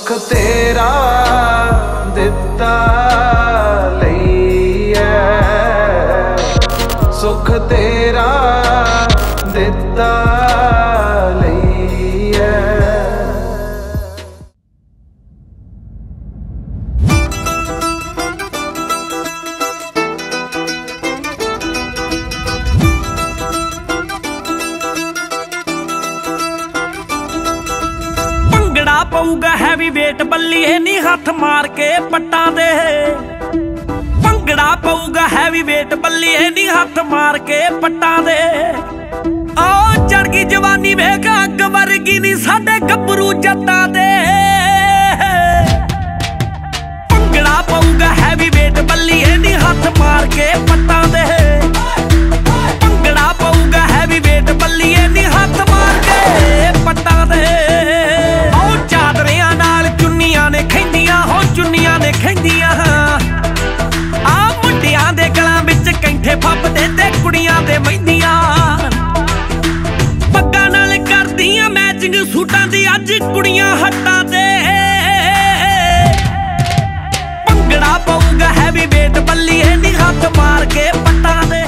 सुख तेरा दिता लईए, सुख तेरा दिता लईए। पऊगा हैवी वेट बल्लीए नी हथ मार के पट्टा दे, भंगड़ा पऊगा हैवी वेट बल्लीए नी हथ मार के पट्टा दे। ओ चढ़ गई जवानी वेगा अग वर्गी नी साडे गभरू जट्टा दे। भंगड़ा पऊगा हैवी वेट बल्लीए नी हथ मार के पट्टा दे, भंगड़ा पऊगा हैवी वेट बल्लीए नी हथ मार के पट्टा दे। चुन्नियां ने खैंदियां आ मुंडियां दे गलां विच कैंठे फपदे ते कुड़ियां दे महिंदियां, पग्गां नाल करदियां मैचिंग सूटां दी अज कुड़ियां हट्टां ते। भंगड़ा पऊगा हैवी वेट बल्लीए नी हथ मार के पट्टां दे।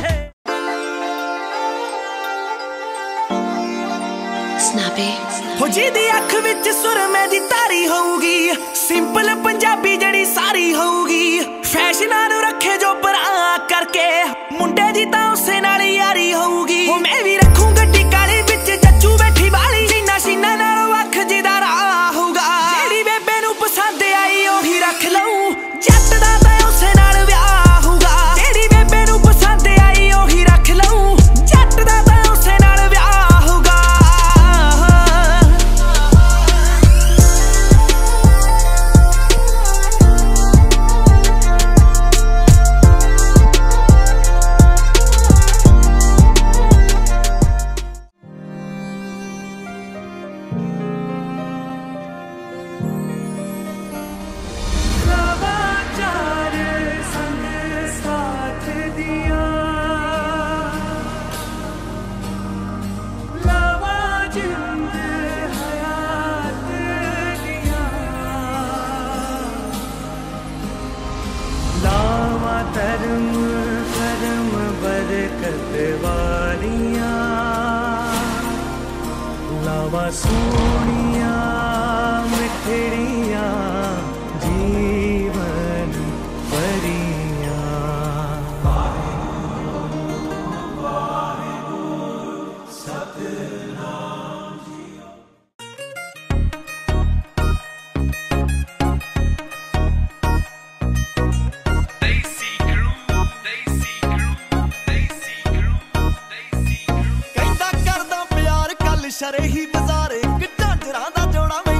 हो जी दी अख विच सुरमे दी तारी होऊगी, सिंपल पंजाबी जड़ी सारी होऊगी। फैशनां नूं रखे जो परां करके मुंडे दी तां उसे नाल यारी होऊगी। हो मैं भी रखूं गड्डी काली विच जच्चू बैठी वाली, सीना सीना नाल अख जिदा राह होऊगा। जेड़ी बेबे नूं पसंद आई ओही रख लऊं, जट दा तां उसे नाल विआह होऊगा। जेड़ी बेबे नूं पसंद आई ओही रख लऊं, जट दा तां उसे नाल विआह होऊगा। लावा सोनिया मिठड़िया जीवन परिया। शरे ही बजारे झांजरा दा जोड़ा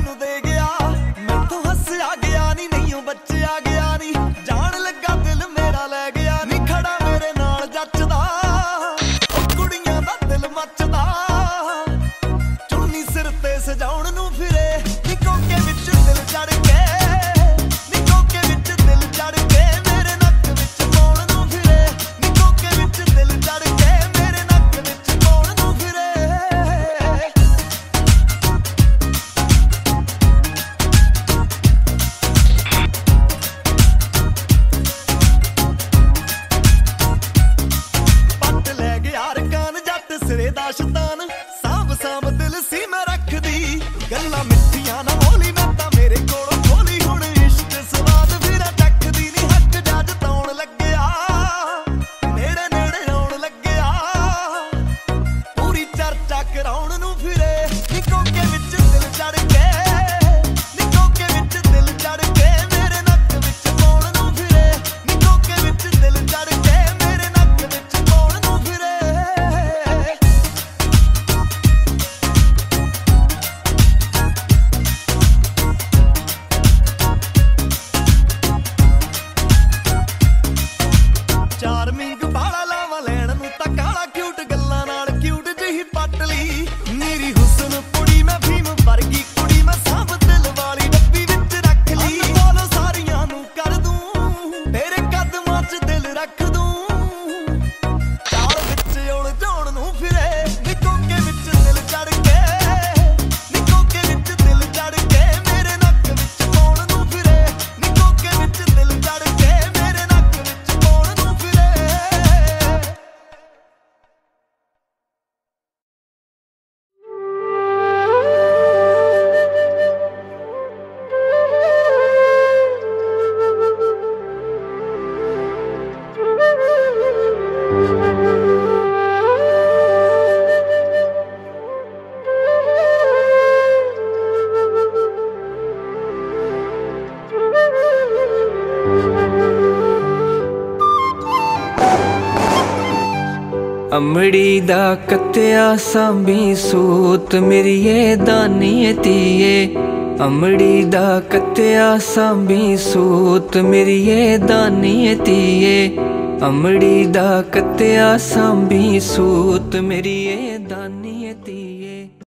अमड़ी दा कत्तिया सांभी सूत मेरिए दानी धीए। अमड़ी दा कत्तिया सांभी सूत मेरिए दानी धीए। अमड़ी दा कत्तिया सांभी सूत मेरिए दानी धीए।